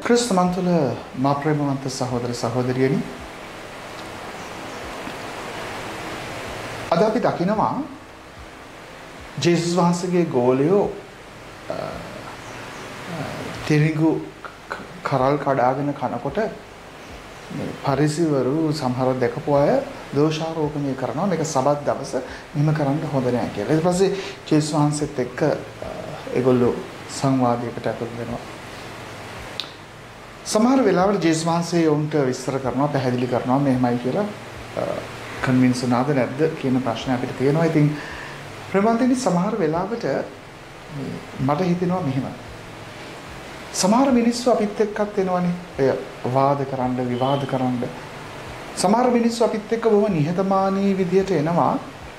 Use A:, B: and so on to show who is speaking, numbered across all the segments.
A: ක්‍රිස්තුමන්තුල මා ප්‍රේමවන්ත සහෝදර සහෝදරියනි, අද අපි දකිනවා ජේසුස් වහන්සේගේ ගෝලයෝ තිරිඟු කරල් කඩාගෙන කනකොට පරිසිවරු සමහර දැකපු අය දෝෂාරෝපණය කරනවා මේක සබත් දවස මෙහෙම කරන්න හොඳ නෑ කියලා. ඊට පස්සේ ජේසුස් වහන්සේත් එක්ක ඒගොල්ලෝ සංවාදයකට ඇතුල් වෙනවා. සමහර වෙලාවට ජේසුස් වහන්සේ උන්ට විස්තර කරනවා, පැහැදිලි කරනවා මෙහෙමයි කියලා. කන්වින්ස් වුණාද නැද්ද කියන ප්‍රශ්න අපිට තියෙනවා. ඉතින් ප්‍රමාන්තෙනි සමහර වෙලාවට මට හිතෙනවා මෙහෙම. සමහර මිනිස්සු අපිත් එක්කත් එනවනේ. එය වාද කරන්න, විවාද කරන්න. සමහර මිනිස්සු අපිත් එක්ක බොහොම නිහතමානී විදියට එනවා.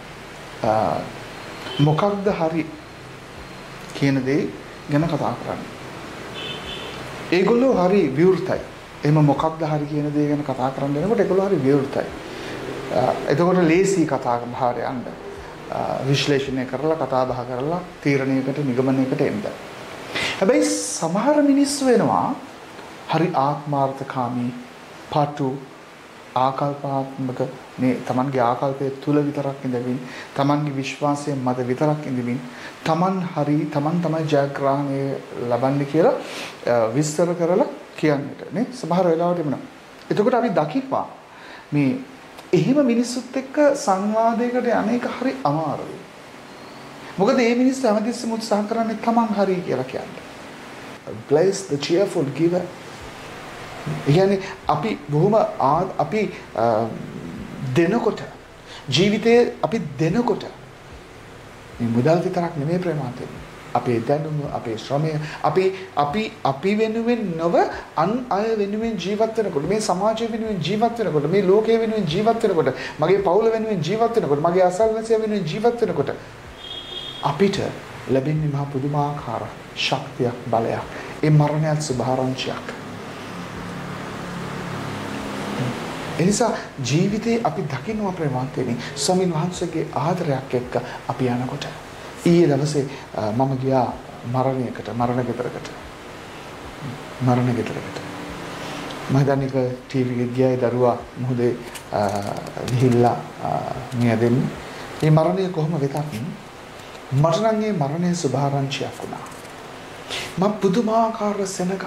A: මොකක්ද හරි කියන දේ ගැන කතා කරන්න. ඒගොල්ලෝ හරි විවෘතයි. එහෙම මොකක්ද හරි කියන දේ ගැන කතා කරන්න යනකොට ඒගොල්ලෝ හරි විවෘතයි. එතකොට ලේසි කතා බහට යන්න. විශ්ලේෂණය කරලා කතා බහ කරලා තීරණයකට නිගමනයකට එන්න. හැබැයි සමහර මිනිස්සු වෙනවා හරි ආත්මාර්ථකාමී, පාටු, ආකල්පාත්මක මේ තමන්ගේ ආකල්පයේ තුල විතරක් ඉඳමින්, තමන්ගේ විශ්වාසයේ මත විතරක් ඉඳමින්, තමන් තමයි ජයග්‍රහණය ලබන්නේ කියලා විස්තර කරලා කියන්නට නේ සමහර වෙලාවට එමුණා. එතකොට අපි දකිපා මේ එහෙම මිනිස්සුත් එක්ක සංවාදයකට යන්නේක හරි අමාරුයි. මොකද මේ මිනිස්සු හැමතිස්සෙම උත්සාහ කරන්නේ තමන් හරි කියලා කියන්නේ. Bless the cheerful giver. يعني අපි බොහොම අපි දෙනකොට ජීවිතේ අපි දෙනකොට මේ මුදල් විතරක් නෙමෙයි ප්‍රේමාන්තේ. අපේ දැනුම, අපේ ශ්‍රමය, අපි වෙනුවෙන් නොව අන් අය වෙනුවෙන් ජීවත් වෙනකොට, මේ සමාජය වෙනුවෙන් ජීවත් වෙනකොට, මේ ලෝකය වෙනුවෙන් ජීවත් වෙනකොට, මගේ පවුල වෙනුවෙන් ජීවත් වෙනකොට, මගේ අසල්වැසියා වෙනුවෙන් ජීවත් වෙනකොට අපිට ලැබෙන්නේ මහ පුදුමාකාර ශක්තියක්, බලයක්. ඒ මරණයත් සුභාරංචියක්. එනිසා ජීවිතේ අපි දකින්න ප්‍රේමාන්තේනි ස්වාමීන් වහන්සේගේ ආදරයක් එක්ක අපි යනකොට ඊයේ දවසේ මම ගියා මරණ ගෙදරකට. මම දන්නේ ටීවී එකේ ගියායි දරුවා මොහොතේ ගිහිල්ලා මිය දෙන්නේ. මේ මරණය කොහොම වෙතත් මට නම් මේ මරණය සුභාරංචියක් වුණා. මම පුදුමාකාර සෙනගක්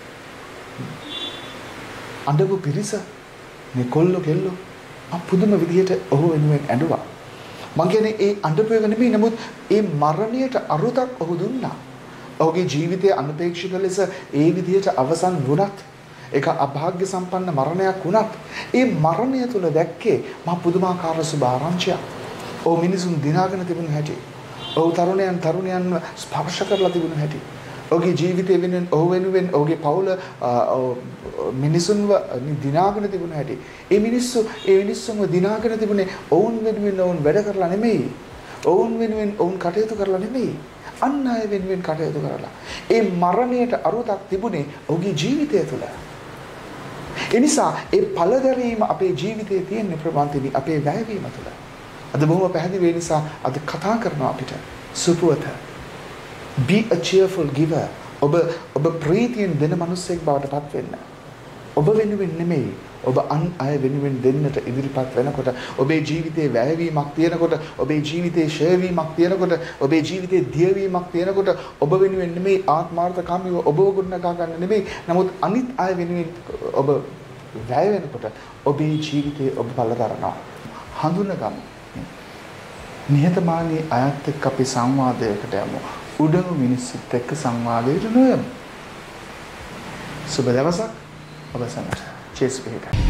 A: අඬපු පිරිස මේ කොල්ලෝ කෙල්ලෝ පුදුම විදිහට ඔහු වෙනුවෙන් ඇඬුවා. මං කියන්නේ ඒ අඬපු එක නෙමෙයි, නමුත් ඒ මරණයට අරුතක් ඔහු දුන්නා. ඔහුගේ ජීවිතයේ අනපේක්ෂිත ලෙස ඒ විදිහට අවසන් වුණත්, ඒක අභාග්‍ය සම්පන්න මරණයක් වුණත්, ඒ මරණය තුල දැක්කේ මහ පුදුමාකාර සුභාරංචියක්. ඔහු මිනිසුන් දිනාගෙන තිබුණු හැටි, ඔහු තරුණයන්ව ස්පර්ශ කරලා තිබුණු හැටි, ඔහුගේ ජීවිතය වෙනුවෙන්, ඔහු වෙනුවෙන්, ඔහුගේ පවුල මිනිසුන්ව දිනාගෙන තිබුණ හැටි. ඒ මිනිස්සුන්ව දිනාගෙන තිබුණේ ඔවුන් වෙනුවෙන් ඔවුන් වැඩ කරලා නෙමෙයි. ඔවුන් වෙනුවෙන් ඔවුන් කටයුතු කරලා නෙමෙයි. අන් අය වෙනුවෙන් කටයුතු කරලා. ඒ මරණයට අරුතක් තිබුණේ ඔහුගේ ජීවිතය තුළ. ඒ නිසා ඒ පළදැරීම අපේ ජීවිතයේ තියෙන ප්‍රමාන්තිනි අපේ වැයවීම තුළ. අද බොහොම පැහැදිලි වෙන නිසා අද කතා කරනවා අපිට සුපුවත. Be a cheerful giver. ඔබ ප්‍රීතියෙන් දෙන මිනිසෙක් බවට පත් වෙන්න. ඔබ වෙනුවෙන් නෙමෙයි, ඔබ අන් අය වෙනුවෙන් දෙන්නට ඉදිරිපත් වෙනකොට, ඔබේ ජීවිතේ වැයවීමක් තියෙනකොට, ඔබේ ජීවිතේ ෂේවීමක් තියෙනකොට, ඔබේ ජීවිතේ දියවීමක් තියෙනකොට, ඔබ වෙනුවෙන් නෙමෙයි ආත්මාර්ථකාමීව ඔබව ගොඩනගා ගන්න නෙමෙයි, නමුත් අනිත් අය වෙනුවෙන් ඔබ වැය වෙනකොට ඔබේ ජීවිතේ ඔබ බලදරනවා. හඳුනගමු. නිහතමානී අයත් එක්ක අපි සංවාදයකට යමු. උඩඟු මිනිස්සුත් එක්ක සංවාදයට නොයමු. සුබ දවසක් ඔබ සැමට. ජේසුස් පිහිටයි.